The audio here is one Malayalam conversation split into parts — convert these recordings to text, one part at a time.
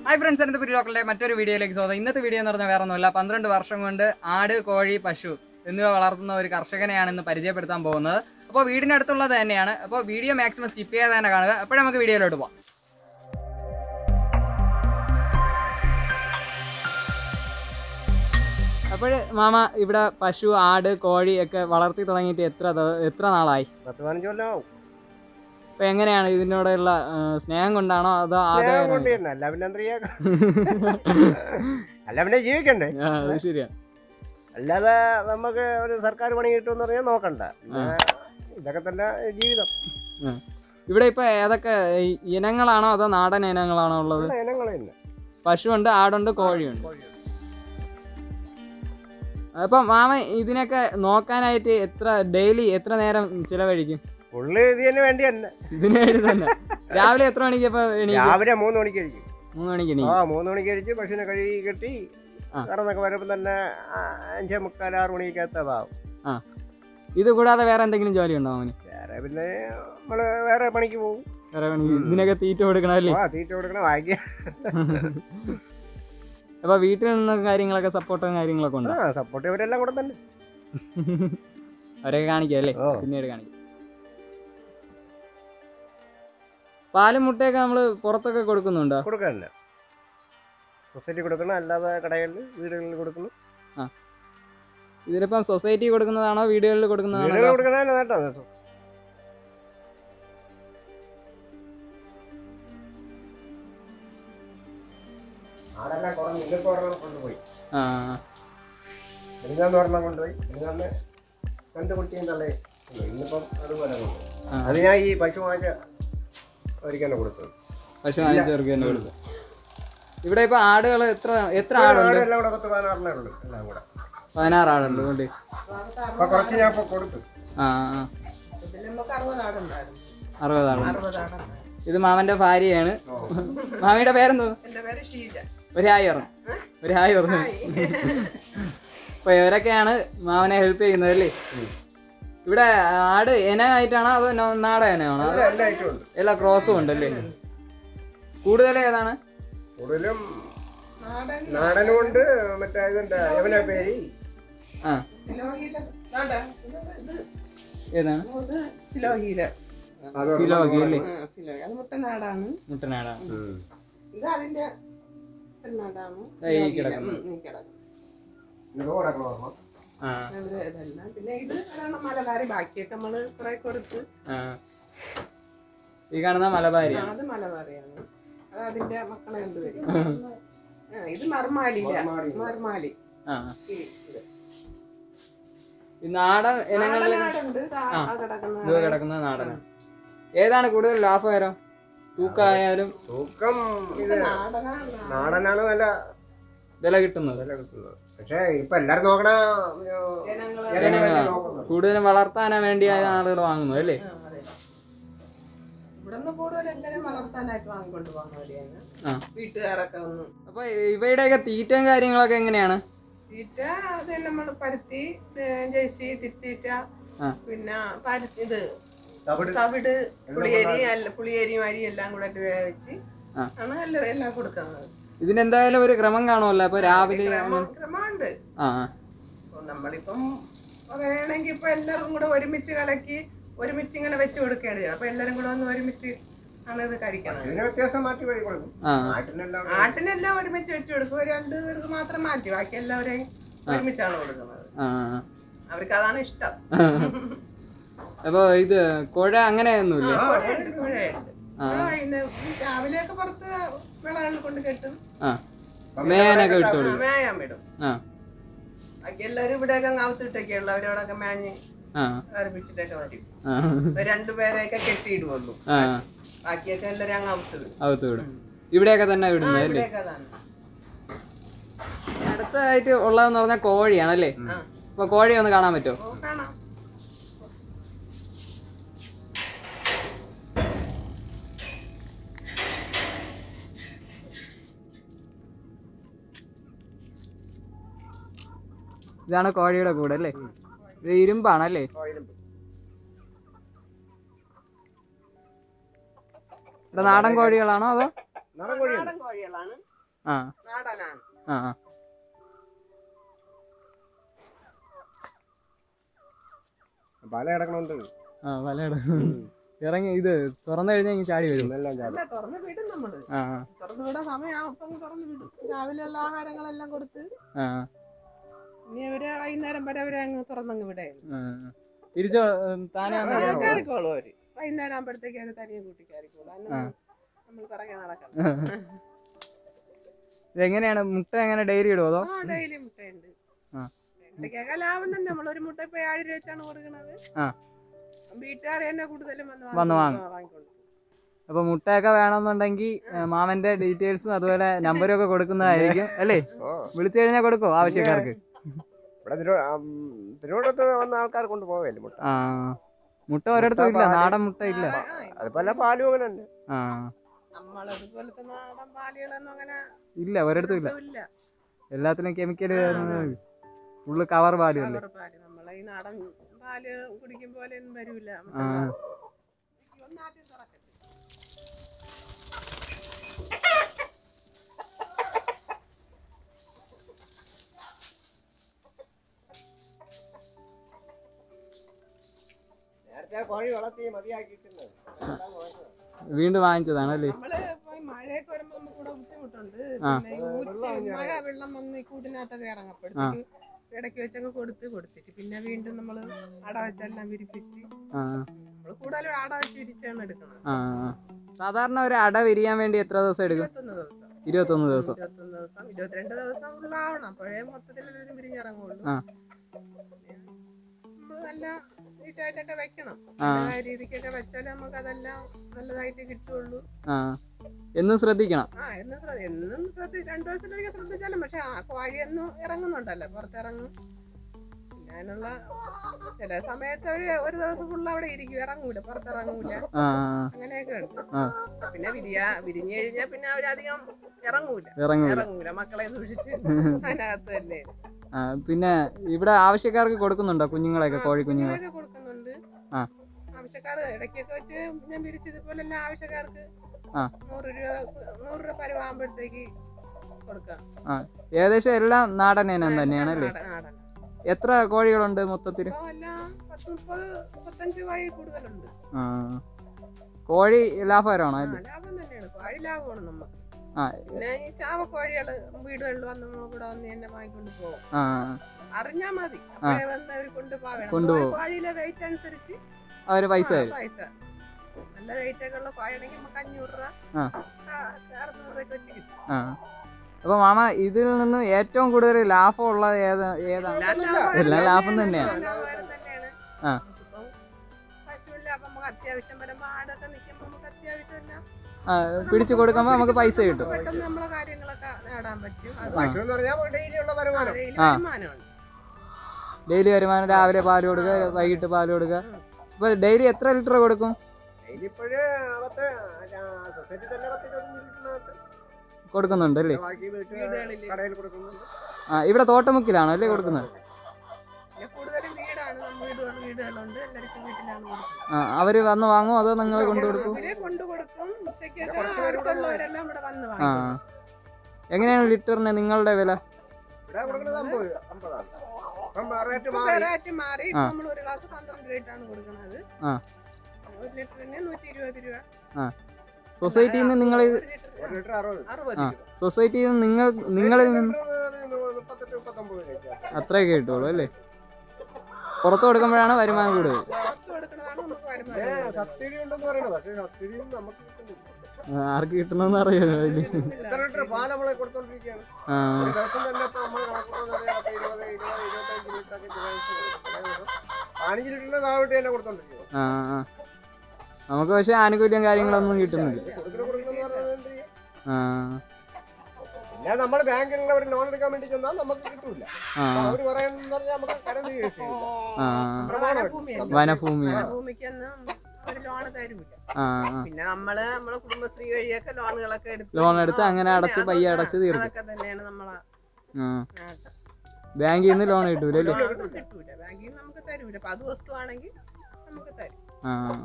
Hi friends, and the video മറ്റൊരു വീഡിയോയിലേക്ക് സ്വാഗതം. ഇന്നത്തെ വീഡിയോ എന്ന് പറഞ്ഞാൽ വേറെ ഒന്നുമല്ല, 12 വർഷം കൊണ്ട് ആട്, കോഴി, പശു എന്നിവ വളർത്തുന്ന ഒരു കർഷകനെയാണ് ഇന്ന് പരിചയപ്പെടുത്താൻ പോകുന്നത്. അപ്പോൾ വീടിനടുത്തുള്ളത് തന്നെയാണ്. അപ്പോൾ വീഡിയോ മാക്സിമം സ്കിപ്പ് ചെയ്യാതെ തന്നെ കാണുക. അപ്പോൾ നമുക്ക് വീഡിയോയിലോട്ട് പോകാം. അപ്പോൾ മാമ ഇവിടെ പശു, ആട്, കോഴി ഒക്കെ വളർത്തി തുടങ്ങിയിട്ട് എത്ര നാളായി? 10-15 കൊല്ലമാവും. അപ്പോൾ എങ്ങനെയാണ് ഇതിനോടുള്ള സ്നേഹം കൊണ്ടാണോ അതോ അല്ല പിന്നെ ജീവിക്കണ്ടേ? അത് ശരിയാ. അല്ലാതെ നമുക്ക് ഒരു സർക്കാർ പണി കിട്ടുമെന്ന് പറഞ്ഞാൽ നോക്കണ്ട. ഇതൊക്കെ തന്നെ ജീവിതം. ഇവിടെ ഇപ്പൊ ഏതൊക്കെ ഇനങ്ങളാണോ അതോ നാടൻ ഇനങ്ങളാണോ ഉള്ളത്? ഇനങ്ങളില്ല. പശുവുണ്ട്, ആടുണ്ട്, കോഴിയുണ്ട്. അപ്പം മാമ ഇതിനൊക്കെ നോക്കാനായിട്ട് ഡെയിലി എത്ര നേരം ചിലവഴിക്കും? പുള്ളി ഇതിന് വേണ്ടി തന്നെ. ഇതിന് വേണ്ടി തന്നെ. രാവിലെ എത്ര മണിക്ക്? രാവിലെ 3 മണിക്ക് കഴിക്കും. 3 മണിക്ക്? 3 മണിക്ക് കഴിച്ച് പശുവിനെ കഴുകി കെട്ടി കറന്നൊക്കെ വരുമ്പോൾ തന്നെ 5:45-6 മണിക്കകത്തതാവും. ഇത് കൂടാതെ വേറെ എന്തെങ്കിലും ജോലി ഉണ്ടോ അവന്? വേറെ പിന്നെ നമ്മള് വേറെ പണിക്ക് പോകും. വേറെ പണിക്ക് ഇതിനൊക്കെ തീറ്റ കൊടുക്കണം അല്ലേ? തീറ്റ കൊടുക്കണം, വാങ്ങിയ. അപ്പൊ വീട്ടിൽ നിന്ന് കാര്യങ്ങളൊക്കെ സപ്പോർട്ടും കാര്യങ്ങളൊക്കെ ഉണ്ടോ? സപ്പോർട്ട് ഇവരെല്ലാം കൂടെ തന്നെ. അവരൊക്കെ കാണിക്കാം അല്ലേ? പിന്നീട് കാണിക്കാം. പാലും മുട്ടയൊക്കെ നമ്മള് പുറത്തൊക്കെ കൊടുക്കുന്നുണ്ടോ? കൊടുക്കാനില്ല, സൊസൈറ്റി കൊടുക്കണം, അല്ലാതെ കടകളിൽ വീടുകളിൽ കൊടുക്കണം. ഇതിലിപ്പം സൊസൈറ്റി കൊടുക്കുന്നതാണോ വീടുകളിൽ കൊടുക്കുന്നതാണോ? കൊടുക്കണല്ലോ കേട്ടോ. ആടെല്ലാം കുറഞ്ഞ് ഇന്നിപ്പോ കൊണ്ടുപോയി. ഒരെണ്ണം കൊണ്ടുപോയി. രണ്ട് കുട്ടിയും തള്ളേ. ഇന്നിപ്പം അതുപോലെ അത് ഞാൻ ഈ പശു വാങ്ങിച്ച ഒരിക്കലും കൊടുത്തത്. പശു വാങ്ങിച്ചവർക്ക് തന്നെ കൊടുത്തു. ഇവിടെ ഇപ്പൊ ആടുകൾ എത്ര ആടുണ്ട്? എല്ലാം കൂടെ 10-16 ഉള്ളു. എല്ലാം കൂടെ 16 ആടുണ്ട്. കൊണ്ട് കുറച്ച് ഞാൻ കൊടുത്തു. 60 ആടുണ്ട്. ഇത് മാമന്റെ ഭാര്യയാണ്. മാമിയുടെ പേരെന്തോ? ഒരു ഹായ് പറഞ്ഞു. അപ്പൊ ഇവരൊക്കെയാണ് മാമനെ ഹെൽപ്പ് ചെയ്യുന്നത് അല്ലേ? ഇവിടെ ആട് ഇനമായിട്ടാണോ അതോ നാടൻ ഇനമാണോ? എല്ലാ ക്രോസും ഉണ്ടല്ലേ? കൂടുതൽ ഏതാണ്? കൂടുതലും നാടനുണ്ട്. മറ്റേ ഇതുണ്ട്, യവന പേര്. ഏതാണ്? സിലോഹി അല്ലേ? മുട്ടനാടാണ്. മുട്ടനാടാണ്. ഇത് അതിന്റെ പെണ്ണാടാണ്. പിന്നെ ഇത് മലബാരി. ബാക്കിയൊക്കെ നമ്മള് കുറെ കൊടുത്ത്. ഈ കാണുന്ന മലബാരി? അത് മലബാരിയാണ്. അത് അതിന്റെ മക്കളെ ഉണ്ട് വരും. ഇത് മർമാലി. നാടൻ ഇനങ്ങളിൽ കിടക്കുന്ന നാടൻ ഏതാണ് കൂടുതൽ ലാഭകരം? തൂക്കം നാടനാണ് നല്ല വില കിട്ടുന്നത്. പക്ഷേ ഇപ്പൊ എല്ലാരും നോക്കണ ജനങ്ങളാണ് കൂടുതലും വളർത്താനാ വേണ്ടിയാണ് ആളുകൾ വാങ്ങുന്നത് അല്ലേ? ഇവിടുന്ന് കൂടുതൽ എല്ലാരും വളർത്താനായിട്ട് വാങ്ങിക്കൊണ്ട് പോകുന്നവരെയാണ് വീട്ടുകാരൊക്കെ വന്നു. അപ്പൊ ഇവയുടെയൊക്കെ തീറ്റയും കാര്യങ്ങളൊക്കെ എങ്ങനെയാണ്? തീറ്റ അത് നമ്മള് പരുത്തി, ജേഴ്സി, തിത്തീറ്റ, പിന്നെ ഇത് തവിട്, പുളിയേരിയും അരി എല്ലാം കൂടെ വേവിച്ച് ആണ് എല്ലാം കൊടുക്കുന്നത്. ഇതിനെന്തായാലും ഒരു ക്രമം കാണുമല്ലോ? അപ്പൊ രാവിലെ ക്രമമുണ്ട്. നമ്മളിപ്പം പറയണെങ്കിൽ ഇപ്പൊ എല്ലാവർക്കും കൂടെ ഒരുമിച്ച് കലക്കി ഒരുമിച്ച് ഇങ്ങനെ വെച്ച് കൊടുക്കേണ്ടി വരും. അപ്പൊ എല്ലാരും കൂടെ ഒന്ന് ഒരുമിച്ച് ആണ് ഇത് കഴിക്കണം. ആട്ടിനെല്ലാം ഒരുമിച്ച് വെച്ച് കൊടുക്കും. 2 പേർക്ക് മാത്രം മാറ്റി, ബാക്കി എല്ലാവരെയും ഒരുമിച്ചാണ് കൊടുക്കുന്നത്. അവർക്ക് അതാണ് ഇഷ്ടം. അപ്പൊ ഇത് കുഴ അങ്ങനെയൊന്നുമില്ല? രാവിലെയൊക്കെ പുറത്ത് വിളകളിൽ കൊണ്ട് കെട്ടും, മേയാനൊക്കെ വിട്ടോളൂ. മേയാൻ വിടും. ബാക്കി എല്ലാവരും ഇവിടെയൊക്കെ അവത്തിട്ടൊക്കെയുള്ള അവരോടൊക്കെ മേഞ്ഞ് ആരംഭിച്ചിട്ടൊക്കെ വരും. 2 പേരെയൊക്കെ കെട്ടിയിടുള്ളൂ. ബാക്കിയൊക്കെ എല്ലാവരും അങ്ങ് അവത്ത് വിടും. ഇവിടെയൊക്കെ തന്നെ വിടുന്നത്? അടുത്തായിട്ട് ഉള്ളതെന്ന് പറഞ്ഞാൽ കോഴിയാണല്ലേ? അപ്പൊ കോഴി ഒന്ന് കാണാൻ പറ്റുമോ? കാണാം. ഇതാണ് കോഴിയുടെ കൂടെ അല്ലേ? ഇത് ഇരുമ്പാണല്ലേ? നാടൻ കോഴികളാണോ അതോ? നാടൻ കോഴികളാണ്. ആ നാടനാണ്. ആ പല കിടക്കണുണ്ട്. ആ വലയുടെ ഇറങ്ങി ഇത് തുറന്നു കഴിഞ്ഞാൽ ഇങ്ങനെ ചാടി വരും. എല്ലാം ചാടും. അല്ല, തുറന്ന് വിടും നമ്മള്. ആ തുറന്നു വിടാൻ സമയമാകും അപ്പം തുറന്നു വിടും. രാവിലെ ഉള്ള ആഹാരങ്ങളെല്ലാം കൊടുത്ത് ആ ഇനി അവര് വൈകുന്നേരം വരെ അവരെ അങ്ങ് തുറന്നങ്ങ് വിടായിരുന്നു. തിരിച്ചോ താനെ വന്ന് കയറിക്കോളൂ അവര്. വൈകുന്നേരം ആകുമ്പോഴത്തേക്ക് അവര് തനിയെ കൂട്ടി കയറിക്കോളൂ. നമ്മൾ പിറകെ നടക്കണം. ഇതെങ്ങനെയാണ് മുട്ട എങ്ങനെ ഡെയിലി ഇടുമോ അതോ? ആ ഡെയിലി മുട്ടയുണ്ട്. ആ മുട്ടയ്ക്കൊക്കെ ലാഭം തന്നെ. നമ്മളൊരു മുട്ട ഇപ്പൊ 7 രൂപ വെച്ചാണ് കൊടുക്കുന്നത്. ആ വീട്ടുകാർ തന്നെ കൂടുതലും വന്ന് വാങ്ങിക്കൊണ്ട്. അപ്പൊ മുട്ടയൊക്കെ വേണമെന്നുണ്ടെങ്കിൽ മാമന്റെ ഡീറ്റെയിൽസും അതുപോലെ നമ്പരും ഒക്കെ കൊടുക്കുന്നതായിരിക്കും അല്ലേ? വിളിച്ചു കഴിഞ്ഞാൽ കൊടുക്കോ ആവശ്യക്കാർക്ക്? ഇവിടെ തിരുവനന്തപുരത്ത് വന്ന ആൾക്കാർ കൊണ്ടുപോകല്ലേ മുട്ട. ആ മുട്ട ഒരിടത്തും ഇല്ല, നാടൻ മുട്ട ഇല്ല. അതുപോലെ പാലും അങ്ങനെ ഉണ്ട്. ആ നമ്മളതുപോലത്തെ നാടൻ പാലുകളൊന്നും അങ്ങനെ ഇല്ല, ഒരിടത്തും ഇല്ല. ഇല്ല. എല്ലാത്തിനും കെമിക്കൽ ഫുള്ള് കവർ പാലും അല്ലേ? പാല് നമ്മളെ ഈ നാടൻ പാല് കുടിക്കും പോലെ ഒന്നും വരൂല. ആ ഒന്നാദ്യം തുറക്കട്ടെ. നേരത്തെ കോഴി വളർത്തി മതിയാക്കിയിട്ടുണ്ട്. വീണ്ടും വാങ്ങിച്ചതാണല്ലേ? നമ്മള് ഇപ്പൊ ഈ മഴയൊക്കെ വരുമ്പോ നമുക്ക് ഇവിടെ ബുദ്ധിമുട്ടുണ്ട്. പിന്നെ ഈ മഴ വെള്ളം വന്ന് ഈ കൂട്ടിനകത്തൊക്കെ ഇറങ്ങപ്പെടുത്തേക്ക് ഇടയ്ക്ക് വെച്ചൊക്കെ കൊടുത്തിട്ട് പിന്നെ വീണ്ടും നമ്മള് അട വെച്ചെല്ലാം വിരിപ്പിച്ച് നമ്മള് കൂടുതലും അട വെച്ച് വിരിച്ചാണ് എടുക്കുന്നത്. സാധാരണ ഒരു അട വിരിയാൻ വേണ്ടി എത്ര ദിവസം എടുക്കും? 21 ദിവസം. 21 ദിവസം. 22 ദിവസം ഉള്ളാവണം. അപ്പോഴേ മൊത്തത്തിലെല്ലാവരും വിരിഞ്ഞിറങ്ങുള്ളൂ. നമ്മള് നല്ല നീറ്റായിട്ടൊക്കെ വെക്കണം. രീതിക്കൊക്കെ വെച്ചാലേ നമുക്ക് അതെല്ലാം നല്ലതായിട്ട് കിട്ടുള്ളൂ. എന്നും ശ്രദ്ധിക്കണം. എന്നും 2 ദിവസത്തിലൊക്കെ ശ്രദ്ധിച്ചാലും. പക്ഷെ ആ കോഴിയൊന്നും ഇറങ്ങുന്നുണ്ടല്ലോ, പുറത്തിറങ്ങും. പിന്നെ അതിനുള്ള ചില സമയത്ത് ഒരു ദിവസം ഫുള്ള് അവിടെ ഇരിക്കും, ഇറങ്ങൂല, പുറത്തിറങ്ങൂല. അങ്ങനെയൊക്കെ ഉണ്ട്. പിന്നെ വിരിഞ്ഞു കഴിഞ്ഞാൽ പിന്നെ അവരധികം ഇറങ്ങൂല. മക്കളെ സൂക്ഷിച്ച് അതിനകത്ത് തന്നെ. പിന്നെ ഇവിടെ ആവശ്യക്കാർക്ക് കൊടുക്കുന്നുണ്ടോ കുഞ്ഞുങ്ങളെയൊക്കെ? കോഴി കുഞ്ഞുങ്ങളൊക്കെ കൊടുക്കുന്നുണ്ട്. ആവശ്യക്കാർ ഇടയ്ക്കൊക്കെ വെച്ച് ഞാൻ പിരിച്ചതുപോലെ തന്നെ ആവശ്യക്കാർക്ക് 100 രൂപ പരുവാകുമ്പോഴത്തേക്ക് കൊടുക്കാം. ഏകദേശം എല്ലാം നാടൻ ഇനം തന്നെയാണല്ലേ? എത്ര കോഴികളുണ്ട് മൊത്തത്തില്? 30-35 കോഴി കൂടുതലുണ്ട്. കോഴി ലാഭകരമാണോ? ലാഭം തന്നെയാണ്, കോഴി ലാഭമാണ് നമുക്ക്. പിന്നെ ഈ ചാവക്കോഴികള് വീടുകളിൽ വന്ന് ഇവിടെ വന്ന് തന്നെ വാങ്ങിക്കൊണ്ട് പോകും. അറിഞ്ഞാ മതി, അപ്പോഴേ വന്ന് അവര് കൊണ്ടുപോകണം. കോഴിയിലെ വെയിറ്റ് അനുസരിച്ച് അവര് പൈസ നല്ല വെയിറ്റ് ഒക്കെ ഉള്ള കോഴയാണെങ്കിൽ നമുക്ക് 500 രൂപ 600 രൂപയ്ക്ക് വെച്ച് കിട്ടും. അപ്പൊ മാമ ഇതിൽ നിന്നും ഏറ്റവും കൂടുതൽ ലാഭമുള്ളത് ഏതാണ്? എല്ലാം ലാഭം തന്നെയാണ്. പശുവില്ല, അപ്പൊ നമുക്ക് അത്യാവശ്യം വരുമ്പോ ആടൊക്കെ നിൽക്കുമ്പോ നമുക്ക് അത്യാവശ്യം എല്ലാം പിടിച്ചു കൊടുക്കുമ്പോ നമുക്ക് പൈസ കിട്ടും. പെട്ടെന്ന് നമ്മളെ കാര്യങ്ങളൊക്കെ നേടാൻ പറ്റും. ഡെയിലി വരുമാനം. രാവിലെ പാല് കൊടുക്കുക, വൈകിട്ട് പാല് കൊടുക്കുക. അപ്പൊ ഡെയിലി എത്ര ലിറ്റർ കൊടുക്കും? കൊടുക്കുന്നുണ്ട് അല്ലേ? ഇവിടെ തോട്ടമുക്കിലാണോ അല്ലേ കൊടുക്കുന്നത്? അവര് വന്ന് വാങ്ങും അതോ നിങ്ങൾ കൊണ്ടുകൊടുക്കും? എങ്ങനെയാണ് ലിറ്ററിന് നിങ്ങളുടെ വില? സൊസൈറ്റിയിൽ നിന്ന് നിങ്ങൾ സൊസൈറ്റിയിൽ നിന്ന് നിങ്ങളിൽ നിന്ന് അത്രയൊക്കെ കിട്ടുള്ളൂ അല്ലേ? പുറത്ത് കൊടുക്കുമ്പോഴാണ് വരുമാനം കൂടുതൽ. ആർക്ക് കിട്ടണമെന്ന് അറിയാലോ. നമുക്ക് പക്ഷെ ആനുകൂല്യം കാര്യങ്ങളൊന്നും കിട്ടുന്നില്ല. പിന്നെ നമ്മൾ ബാങ്കിലുള്ള ഒരു ലോൺ എടുക്കാൻ വേണ്ടി ചെന്നാൽ നമുക്ക് കിട്ടൂല. അവര് പറയുന്നത് നമുക്ക് കരുതി വനഭൂമിയാണ്. ഒരു ലോൺ തരൂല. പിന്നെ നമ്മളെ കുടുംബശ്രീ വഴിയൊക്കെ ലോൺ എടുത്ത് അങ്ങനെ അടച്ച് പയ്യെ അടച്ച് തീർക്കും. അതൊക്കെ തന്നെയാണ് നമ്മളെ. ബാങ്കിൽ നിന്ന് ലോൺ കിട്ടൂല അല്ലേ? കിട്ടൂല, ബാങ്കിൽ നിന്ന് നമുക്ക് തരൂല. അപ്പൊ അത് വസ്തുവാണെങ്കിൽ നമുക്ക് തരും.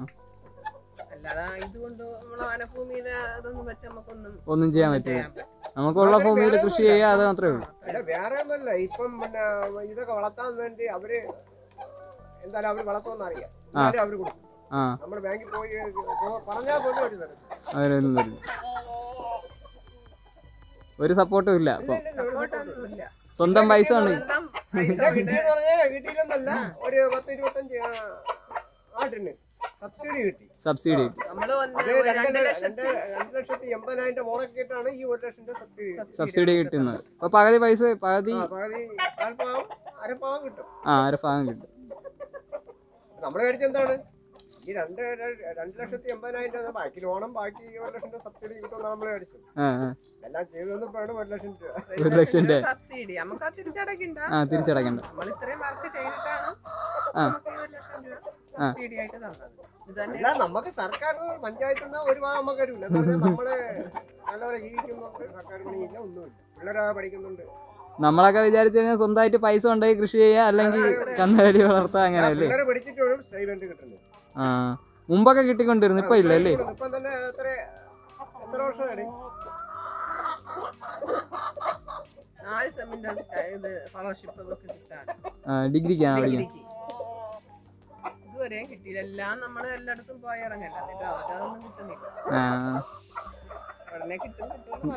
അല്ലാതെ ഇതുകൊണ്ട് നമ്മളെ വനഭൂമിയിലെ അതൊന്നും വെച്ച് നമുക്കൊന്നും ചെയ്യാൻ പറ്റില്ല. നമുക്കുള്ള ഭൂമിയിൽ കൃഷി ചെയ്യുക, അത് മാത്രമേ ഉള്ളൂ. അല്ല വേറെ ഒന്നുമല്ല. ഇപ്പം പിന്നെ ഇതൊക്കെ വളർത്താൻ വേണ്ടി അവര് എന്തായാലും അവര് വളർത്തുമെന്ന് അറിയാം. അവര് കൊടുക്കും. നമ്മുടെ ബാങ്കിൽ പോയി പറഞ്ഞാൽ പോലും ഒരു തരും. ഒരു സപ്പോർട്ടും ഇല്ല. അപ്പൊ സ്വന്തം പൈസ ഉണ്ട്. കിട്ടിയില്ലെന്നല്ല, ഒരു 10-25 ആട്ടിന് സബ്സിഡി കിട്ടി. സബ്സിഡി 2,80,000 മുടക്കി കിട്ടാണ് ഈ 1 ലക്ഷത്തിന്റെ സബ്സിഡി കിട്ടുന്നത്. അപ്പൊ പകുതി പൈസ പകുതി അരപ്പാവം കിട്ടും. അരഭാഗം കിട്ടും. നമ്മള് മേടിച്ചെന്താണ് ഈ 2,80,000 ബാക്കി ലോണും ബാക്കി 1 ലക്ഷത്തിന്റെ സബ്സിഡി കിട്ടുമെന്ന് നമ്മള് മേടിച്ചത്. എല്ലാം ചെയ്തൊന്നും വേണം 1 ലക്ഷം രൂപ. 1 ലക്ഷം രൂപ സബ്സിഡി നമുക്ക് തിരിച്ചടക്കണ്ട. തിരിച്ചടക്കണ്ട. നമ്മൾ ഇത്രയും വർക്ക് ചെയ്തിട്ടാണ് നമുക്ക് 1 ലക്ഷം രൂപ സബ്സിഡി ആയിട്ട് തന്നത്. അല്ല നമുക്ക് സർക്കാർ പഞ്ചായത്തിൽ നിന്ന് ഒരു ഭാഗം നമുക്ക് തരില്ല. നമ്മള് നല്ലപോലെ ജീവിക്കുന്നുണ്ട്, സർക്കാർ പണിയില്ല, ഒന്നുമില്ല. പിള്ളേരാ പഠിക്കുന്നുണ്ട്. നമ്മളൊക്കെ വിചാരിച്ചു കഴിഞ്ഞാൽ സ്വന്തമായിട്ട് പൈസ ഉണ്ടായി കൃഷി ചെയ്യുക, അല്ലെങ്കിൽ കന്നുകാലി വളർത്താം, അങ്ങനെയല്ലേ. പിള്ളേരെ പഠിച്ചിട്ടും സ്റ്റൈലന്റ് കിട്ടുന്നത്. മുമ്പൊക്കെ കിട്ടിക്കൊണ്ടിരുന്നു, ഇപ്പൊ ഇല്ലല്ലേ. ഇപ്പം തന്നെ എത്ര വർഷമായി 4 സെമിന്റെ സ്കോളർഷിപ്പ് കിട്ടാൻ ഡിഗ്രിക്കാണ് പഠിക്കുന്നത്. ഇതുവരെയും കിട്ടിയില്ല. എല്ലാം നമ്മള് എല്ലായിടത്തും പോയി ഇറങ്ങല്ല, എന്നിട്ട് അതൊന്നും കിട്ടുന്നില്ല. ഉടനെ കിട്ടും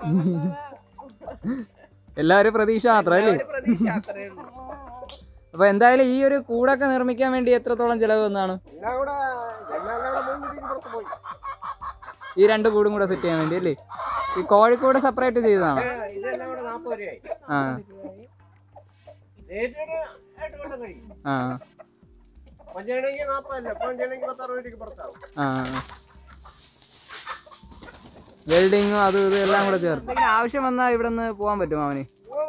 എല്ലാവരും പ്രതീക്ഷ മാത്രല്ലേ. പ്രതീക്ഷ അത്രേ ഉള്ളൂ. അപ്പൊ എന്തായാലും ഈ ഒരു കൂടൊക്കെ നിർമ്മിക്കാൻ വേണ്ടി എത്രത്തോളം ചെലവ് വന്നാണ്? ഈ 2 കൂടും കൂടെ സെറ്റ് ചെയ്യാൻ വേണ്ടി അല്ലേ? ഈ കോഴിക്കോട് സെപ്പറേറ്റ് ചെയ്തതാണ്. വെൽഡിങ്ങും അതും ഇതും എല്ലാം കൂടെ ചേർത്ത്. ആവശ്യം വന്നാൽ ഇവിടെ നിന്ന് പോകാൻ പറ്റുമോ അവന്?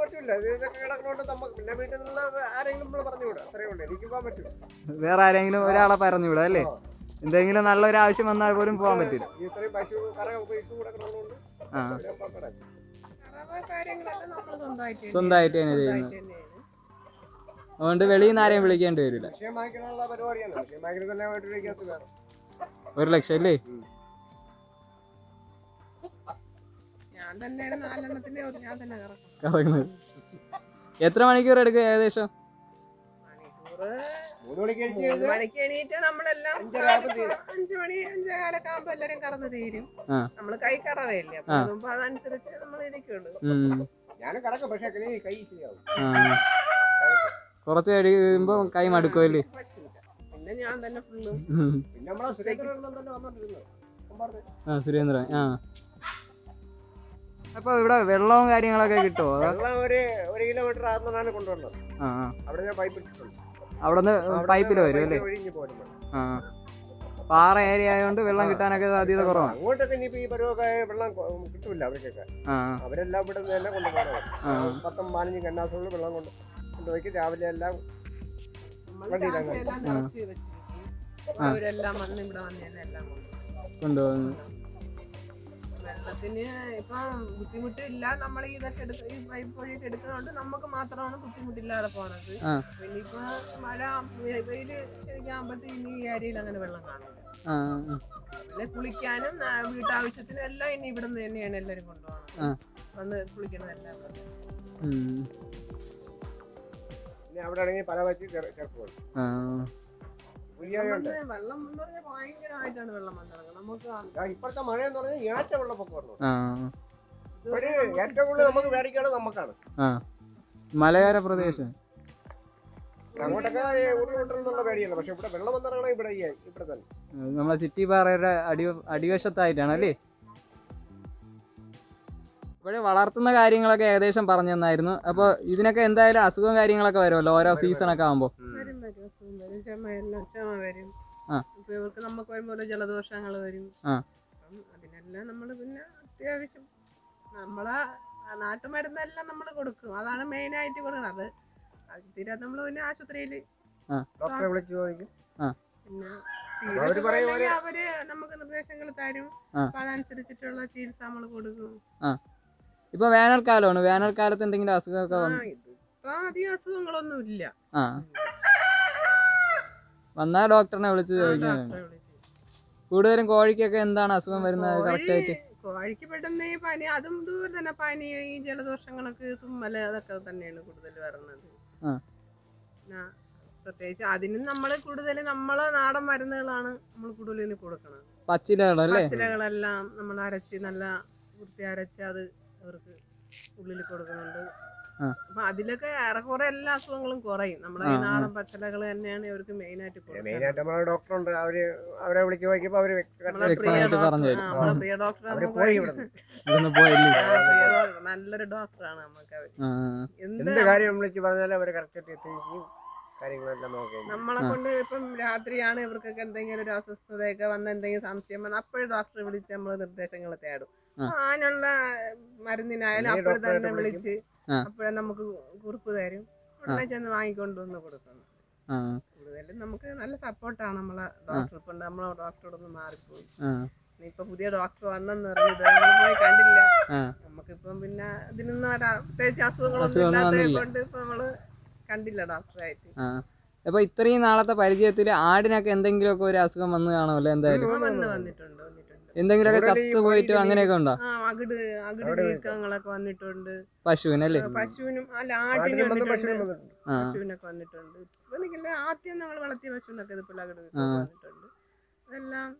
വേറെ ആരെങ്കിലും ഒരാളെ പറഞ്ഞു വിടാം അല്ലേ? എന്തെങ്കിലും നല്ലൊരു ആവശ്യം വന്നാൽ പോലും പോകാൻ പറ്റില്ല. സ്വന്തമായിട്ട് തന്നെ ചെയ്യുന്നത്. അതുകൊണ്ട് വെളിയിൽ നിന്ന് ആരെയും വിളിക്കേണ്ടി വരില്ല. 1 ലക്ഷം അല്ലേ? കറങ്ങുന്നത് എത്ര മണിക്കൂർ എടുക്കും ഏകദേശം? 3 മണിക്ക് എണീറ്റ് നമ്മളെല്ലാം 5 മണി 5:15 ആകുമ്പോ എല്ലാരും കറന്ന് തീരും. നമ്മള് കൈ കറവയില്ലേ, അപ്പൊ അതനുസരിച്ച് നമ്മൾ ഇരിക്കുള്ളൂ. കുറച്ച് കഴിയുമ്പോ കൈ മടുക്കുമല്ലേ? പിന്നെ ഞാൻ തന്നെ ഫുള്ളും. സുരേന്ദ്രൻ. അപ്പൊ ഇവിടെ വെള്ളവും കാര്യങ്ങളൊക്കെ കിട്ടുമോ? വെള്ളം ഒരു കിലോമീറ്റർ അകന്നാണ് കൊണ്ടുവന്നത്. അവിടെ ഞാൻ പൈപ്പ് ഇട്ടിട്ടുണ്ട്. അവിടുന്ന് പൈപ്പിൽ വരും അല്ലേ? പാറ ഏരിയ ആയതുകൊണ്ട് വെള്ളം കിട്ടാനൊക്കെ സാധ്യത കുറവാണ്. അങ്ങോട്ടൊക്കെ ഇനിയിപ്പോ ഈ പരുവൊക്കെ വെള്ളം കിട്ടൂല അവർക്കൊക്കെ. അവരെല്ലാം ഇവിടെ നിന്ന് തന്നെ കൊണ്ടുപോകണം. 10-15 കന്നാസുകളിൽ വെള്ളം കൊണ്ടുപോയി രാവിലെ എല്ലാം അവരെല്ലാം വന്ന് ഇവിടെ വന്നെല്ലാം കൊണ്ടുപോകുന്നു. വെള്ളത്തിന് ഇപ്പം ബുദ്ധിമുട്ടില്ല. നമ്മൾ ഇതൊക്കെ ഈ പൈപ്പ് വഴിയൊക്കെ എടുക്കുന്നതുകൊണ്ട് നമുക്ക് മാത്രമാണ് ബുദ്ധിമുട്ടില്ലാതെ പോണത്. പിന്നെ ഇപ്പൊ മഴ വെയില് ശരിക്കും ആകുമ്പോഴത്തേക്ക് ഇനി ഈ ഏരിയയിൽ അങ്ങനെ വെള്ളം കാണില്ല. പിന്നെ കുളിക്കാനും വീട്ടാവശ്യത്തിനും എല്ലാം ഇനി ഇവിടെ നിന്ന് തന്നെയാണ് എല്ലാരും കൊണ്ടുപോകണം. വന്ന് കുളിക്കുന്നതെല്ലാം അവിടെ ആണെങ്കിൽ പല വച്ച് ചേർക്കും. വെള്ളം എന്ന് പറഞ്ഞാൽ ഭയങ്കരമായിട്ടാണ് വെള്ളം വന്നിറങ്ങുന്നത്. നമുക്ക് ഇപ്പോഴത്തെ മഴ എന്ന് പറഞ്ഞാൽ ഏറ്റ വെള്ളപ്പൊക്കം ഏറ്റവും കൂടുതൽ നമുക്ക് മേടിക്കാനുള്ളത് നമുക്കാണ്. മലയോര പ്രദേശം അങ്ങോട്ടൊക്കെ ഉരുൾപൊട്ടലെന്നുള്ള പേടിയല്ല. പക്ഷെ ഇവിടെ വെള്ളം വന്നിറങ്ങണം ഇവിടെ തന്നെ നമ്മളെ ചിറ്റി പാറയുടെ അടിവശത്തായിട്ടാണ് അല്ലേ? ഇവിടെ വളർത്തുന്ന കാര്യങ്ങളൊക്കെ ഏകദേശം പറഞ്ഞു തന്നായിരുന്നു. അപ്പൊ ഇതിനൊക്കെ എന്തായാലും അസുഖം കാര്യങ്ങളൊക്കെ വരുമല്ലോ ഓരോ സീസണൊക്കെ ആകുമ്പോ? ചുമ വരും. ഇപ്പൊ ഇവർക്ക് നമുക്ക് വരുമ്പോൾ ജലദോഷങ്ങൾ വരും. അതിനെല്ലാം നമ്മള് പിന്നെ അത്യാവശ്യം നമ്മളെ നാട്ടുമരുന്നെല്ലാം നമ്മള് കൊടുക്കും. അതാണ് മെയിൻ ആയിട്ട് കൊടുക്കുന്നത്. അത് തീരാതെ നമ്മള് പിന്നെ ആശുപത്രിയില് ഡോക്ടറെ വിളിച്ചു ചോദിക്കും. പിന്നെ അവര് നമുക്ക് നിർദ്ദേശങ്ങൾ തരും. അപ്പൊ അതനുസരിച്ചിട്ടുള്ള ചികിത്സ നമ്മള് കൊടുക്കും. ഇപ്പൊ വേനൽക്കാലമാണ്. വേനൽക്കാലത്ത് എന്തെങ്കിലും അസുഖമൊക്കെ വന്നു? ഇപ്പൊ അധികം അസുഖങ്ങളൊന്നും ഇല്ല. വന്നാ ഡോക്ടറിനെ വിളിച്ച് ചോദിക്കാൻ. കൂടുതലും കോഴിക്കൊക്കെ എന്താണ് അസുഖം വരുന്നത് കറക്റ്റ് ആയിട്ട്? കോഴിക്ക് പെട്ടെന്ന് ഈ പനി അതും ദൂരെ തന്നെ പനി ഈ ജലദോഷങ്ങളൊക്കെ തുമ്മല് അതൊക്കെ തന്നെയാണ് കൂടുതൽ വരുന്നത്. പിന്നെ പ്രത്യേകിച്ച് അതിനും നമ്മൾ കൂടുതൽ നമ്മളെ നാടൻ മരുന്നുകളാണ് നമ്മൾ കൂടുതൽ കൊടുക്കണം. പച്ചിലകളെല്ലാം നമ്മൾ അരച്ച് നല്ല വൃത്തി അരച്ച് അത് അവർക്ക് ഉള്ളിൽ കൊടുക്കുന്നുണ്ട്. അപ്പൊ അതിലൊക്കെ ഏറെക്കുറെ എല്ലാ അസുഖങ്ങളും കുറയും. നമ്മുടെ ഈ നാടൻ പച്ചിലകൾ തന്നെയാണ് ഇവർക്ക് മെയിനായിട്ട് മെയിനായിട്ട് നമ്മളെ ഡോക്ടറുണ്ട്, അവരെ വിളിച്ച് നോക്കിയപ്പോ അവര് പ്രിയ ഡോക്ടർ നല്ലൊരു ഡോക്ടറാണ് നമുക്ക്. അവര് എന്ത് കാര്യം വിളിച്ച് പറഞ്ഞാലും അവര് കറക്റ്റ് എത്തിക്കും, കാര്യങ്ങളെല്ലാം നോക്കി. നമ്മളെ കൊണ്ട് ഇപ്പം രാത്രിയാണ് ഇവർക്കൊക്കെ എന്തെങ്കിലും ഒരു അസ്വസ്ഥതയൊക്കെ വന്ന എന്തെങ്കിലും സംശയം വന്നാൽ അപ്പോഴും ഡോക്ടറെ വിളിച്ച് നമ്മൾ നിർദ്ദേശങ്ങൾ തേടും. അതിനുള്ള മരുന്നിനായാലും അപ്പോഴും തന്നെ വിളിച്ച് അപ്പോഴേ നമുക്ക് കുറിപ്പ് തരും, ഉടനെ ചെന്ന് വാങ്ങിക്കൊണ്ടുവന്ന് കൊടുക്കുന്നു. കൂടുതലും നമുക്ക് നല്ല സപ്പോർട്ടാണ് നമ്മളെ ഡോക്ടർ. ഇപ്പൊ നമ്മളെ ഡോക്ടറോടൊന്ന് മാറിപ്പോയി, ഇപ്പൊ പുതിയ ഡോക്ടർ വന്നെന്ന് പറഞ്ഞത് പോയി കണ്ടില്ല. നമുക്കിപ്പം പിന്നെ ഇതിനൊന്നും പ്രത്യേകിച്ച് അസുഖങ്ങളൊന്നും ഇല്ലാത്തത് കൊണ്ട് ഇപ്പൊ നമ്മള് കണ്ടില്ല ഡോക്ടറായിട്ട്. അപ്പൊ ഇത്രയും നാളത്തെ പരിചയത്തില് ആടിനൊക്കെ എന്തെങ്കിലുമൊക്കെ ഒരു അസുഖം വന്നു കാണുമല്ലോ? എന്തായാലും വന്നിട്ടുണ്ട്. എന്തെങ്കിലുമൊക്കെ ചത്തു പോയിട്ട് അങ്ങനെയൊക്കെ ഉണ്ടോ? അകിട് വീക്കങ്ങളൊക്കെ വന്നിട്ടുണ്ട്. പശുവിനല്ലേ? പശുവിനും അല്ല ആട്ടിനും വന്നിട്ടുണ്ട്, പശുവിനൊക്കെ വന്നിട്ടുണ്ട്. ഇപ്പൊ ആദ്യം നമ്മൾ വളർത്തിയ പശുവിനൊക്കെ ഇതുപോലെ അകിട് വീക്കം വന്നിട്ടുണ്ട്. അതെല്ലാം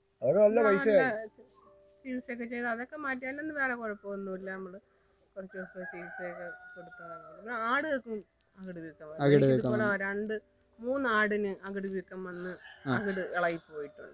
ചികിത്സയൊക്കെ ചെയ്ത് അതൊക്കെ മാറ്റിയാലൊന്നും വേറെ കുഴപ്പമൊന്നുമില്ല. നമ്മള് കുറച്ച് ദിവസം ചികിത്സയൊക്കെ കൊടുത്തതാണ്. ആടുകൾക്കും അകിട് വീക്കം ഇതുപോലെ 2-3 ആടിന് അകിട് വീക്കം വന്ന് അകിട് ഇളകി പോയിട്ടുണ്ട്.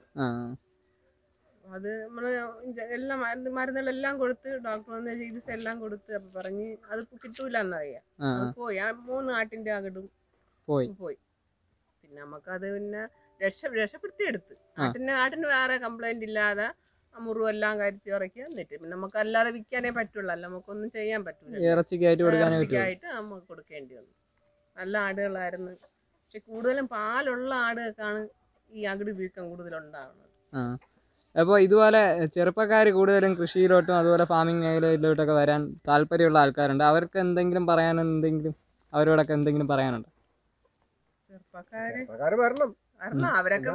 അത് നമ്മള് എല്ലാം മരുന്നുകളെല്ലാം കൊടുത്ത് ഡോക്ടർ വന്ന ചികിത്സ എല്ലാം കൊടുത്ത് അപ്പൊ പറഞ്ഞ് അത് കിട്ടൂല എന്നറിയാം. അത് പോയി. ആ 3 ആട്ടിന്റെ അകിടും പോയി. പിന്നെ നമുക്കത് പിന്നെ രക്ഷപ്പെടുത്തിയെടുത്ത് ആട്ടിന് വേറെ കംപ്ലൈന്റ് ഇല്ലാതെ മുറിവെല്ലാം കരിച്ച് ഇറക്കി എന്നിട്ട് പിന്നെ നമുക്ക് അല്ലാതെ വിൽക്കാനേ പറ്റുള്ളൂ, അല്ല നമുക്കൊന്നും ചെയ്യാൻ പറ്റൂല. ഇറച്ചിക്കായിട്ട് നമുക്ക് കൊടുക്കേണ്ടി വന്നു. നല്ല ആടുകളായിരുന്നു. പക്ഷെ കൂടുതലും പാലുള്ള ആടുകൾക്കാണ് ഈ അകിട് വീക്കം കൂടുതലുണ്ടാകുന്നത്. അപ്പോൾ ഇതുപോലെ ചെറുപ്പക്കാർ കൂടുതലും കൃഷിയിലോട്ടും അതുപോലെ ഫാമിംഗ് മേഖലയിലോട്ടൊക്കെ വരാൻ താല്പര്യമുള്ള ആൾക്കാരുണ്ട്. അവർക്ക് എന്തെങ്കിലും അവരോടൊക്കെ എന്തെങ്കിലും പറയാനുണ്ടോ? ചെറുപ്പക്കാര് വരണം, അവരൊക്കെ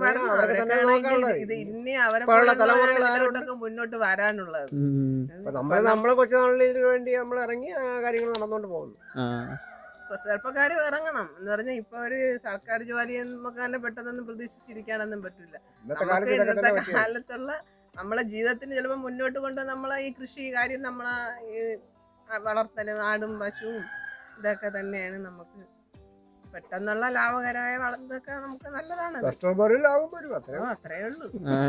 ഇത് ഇനി അവരെ മുന്നോട്ട് വരാനുള്ളത്. നമ്മളെ കൊച്ചുനാളിന് വേണ്ടി നമ്മൾ ഇറങ്ങി ആ കാര്യങ്ങൾ നടന്നുകൊണ്ട് പോകുന്നു. ചെറുപ്പക്കാര് ഇറങ്ങണം എന്ന് പറഞ്ഞാൽ ഇപ്പൊ ഒരു സർക്കാർ ജോലി നമുക്ക് തന്നെ പെട്ടെന്നൊന്നും പ്രതീക്ഷിച്ചിരിക്കാനൊന്നും പറ്റില്ല. നമുക്ക് ഇന്നത്തെ കാലത്തുള്ള നമ്മളെ ജീവിതത്തിന് ചിലപ്പോൾ മുന്നോട്ട് കൊണ്ട് നമ്മളെ ഈ കൃഷി കാര്യം നമ്മളെ ഈ വളർത്തലും ആടും പശുവും ഇതൊക്കെ തന്നെയാണ് നമുക്ക് പെട്ടെന്നുള്ള ലാഭകരമായ വളർന്നൊക്കെ നമുക്ക് നല്ലതാണ്. അത്രേ ഉള്ളൂ.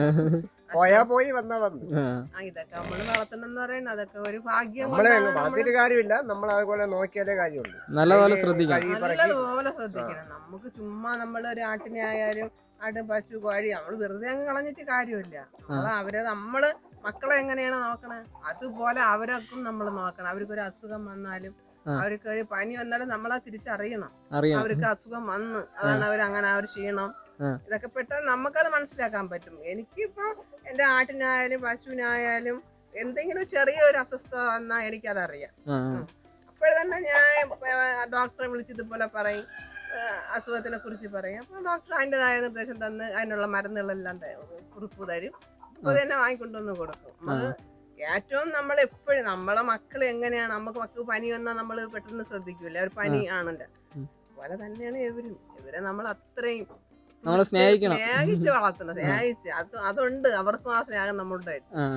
പോയി വന്നാ വന്നു. ഇതൊക്കെ നമ്മള് വളർത്തണമെന്ന് പറയുന്നത് അതൊക്കെ ഒരു ഭാഗ്യം. വളർത്തിയിട്ട് കാര്യമില്ല, നമ്മൾ അതുപോലെ നോക്കിയാലേ കാര്യമുള്ളൂ. നല്ലപോലെ ശ്രദ്ധിക്കണം. നമുക്ക് ചുമ്മാ നമ്മളൊരു ആട്ടിനെ ആയാലും ആട് പശു കോഴി നമ്മൾ വെറുതെ അങ്ങ് കളഞ്ഞിട്ട് കാര്യമില്ല. നമ്മള് മക്കളെ എങ്ങനെയാണ് നോക്കണേ അതുപോലെ അവരൊക്കെ നമ്മൾ നോക്കണം. അവർക്കൊരു അസുഖം വന്നാലും അവർക്ക് ഒരു പനി വന്നാലും നമ്മളെ തിരിച്ചറിയണം. അവർക്ക് അസുഖം വന്ന് അതാണ് അവരങ്ങനെ ആ ഒരു ക്ഷീണം ഇതൊക്കെ പെട്ടെന്ന് നമുക്കത് മനസ്സിലാക്കാൻ പറ്റും. എനിക്കിപ്പോ എന്റെ ആട്ടിനായാലും പശുവിനായാലും എന്തെങ്കിലും ചെറിയൊരു അസ്വസ്ഥത വന്നാൽ എനിക്കതറിയാം. അപ്പോഴേ തന്നെ ഞാൻ ഡോക്ടറെ വിളിച്ച് ഇതുപോലെ പറയും, അസുഖത്തിനെ കുറിച്ച് പറയും. അപ്പൊ ഡോക്ടർ അതിൻ്റെതായ നിർദ്ദേശം തന്ന് അതിനുള്ള മരുന്നുകളെല്ലാം കുറിപ്പ് തരും. അപ്പോൾ തന്നെ വാങ്ങിക്കൊണ്ടുവന്ന് കൊടുക്കും. നമുക്ക് ഏറ്റവും നമ്മൾ എപ്പോഴും നമ്മളെ മക്കൾ എങ്ങനെയാണ്, മക്കൾക്ക് പനി വന്നാൽ നമ്മൾ പെട്ടെന്ന് ശ്രദ്ധിക്കൂല, ഒരു പനി ആണല്ലോ അതുപോലെ തന്നെയാണ് ഇവരെ നമ്മൾ അത്രയും സ്നേഹിച്ച് വളർത്തണം. സ്നേഹിച്ച് അതുണ്ട് അവർക്കും ആ സ്നേഹം നമ്മളുടെ.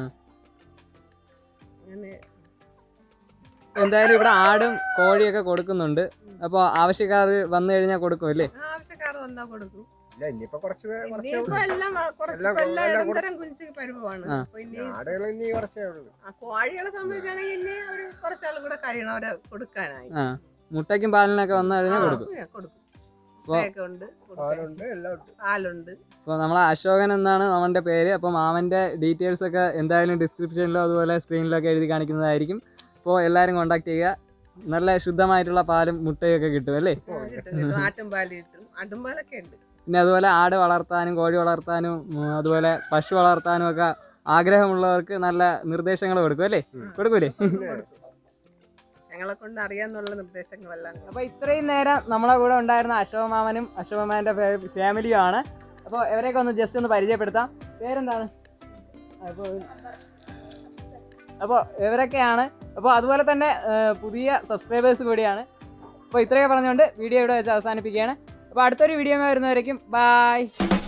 എന്തായാലും ഇവിടെ ആടും കോഴിയൊക്കെ കൊടുക്കുന്നുണ്ട്. അപ്പൊ ആവശ്യക്കാർ വന്നു കഴിഞ്ഞാൽ കൊടുക്കും അല്ലേ? ആവശ്യക്കാർ വന്നാൽ കൊടുക്കും. കോഴികളെ സംബന്ധിച്ചാണെങ്കിൽ ഇനി അവര് കുറച്ചാളും കൂടെ കഴിയണം അവരെ കൊടുക്കാനായി. മുട്ടയ്ക്കും പാലിനൊക്കെ വന്നു കഴിഞ്ഞാൽ കൊടുക്കും. അപ്പോൾ നമ്മളെ അശോകൻ എന്നാണ് അവന്റെ പേര്. അപ്പം അവന്റെ ഡീറ്റെയിൽസ് ഒക്കെ എന്തായാലും ഡിസ്ക്രിപ്ഷനിലോ അതുപോലെ സ്ക്രീനിലൊക്കെ എഴുതി കാണിക്കുന്നതായിരിക്കും. അപ്പോൾ എല്ലാവരും കോണ്ടാക്ട് ചെയ്യുക. നല്ല ശുദ്ധമായിട്ടുള്ള പാലും മുട്ടയൊക്കെ കിട്ടും അല്ലേ? പിന്നെ അതുപോലെ ആട് വളർത്താനും കോഴി വളർത്താനും അതുപോലെ പശു വളർത്താനും ഒക്കെ ആഗ്രഹമുള്ളവർക്ക് നല്ല നിർദ്ദേശങ്ങൾ കൊടുക്കും അല്ലേ? കൊടുക്കൂലേ? ഞങ്ങളെ കൊണ്ട് അറിയാന്നുള്ള നിർദ്ദേശങ്ങളെല്ലാം. അപ്പോൾ ഇത്രയും നേരം നമ്മളെ കൂടെ ഉണ്ടായിരുന്ന അശോക മാമനും അശോക മാമൻ്റെ ഫാമിലിയും ആണ്. അപ്പോൾ ഇവരെയൊക്കെ ഒന്ന് ജസ്റ്റ് ഒന്ന് പരിചയപ്പെടുത്താം. പേരെന്താണ്? അപ്പോൾ ഇവരൊക്കെയാണ്. അപ്പോൾ അതുപോലെ തന്നെ പുതിയ സബ്സ്ക്രൈബേഴ്സ് കൂടിയാണ്. അപ്പോൾ ഇത്രയൊക്കെ പറഞ്ഞുകൊണ്ട് വീഡിയോ ഇവിടെ വെച്ച് അവസാനിപ്പിക്കുകയാണ്. അപ്പോൾ അടുത്തൊരു വീഡിയോ വരുന്നവരേക്കും ബൈ.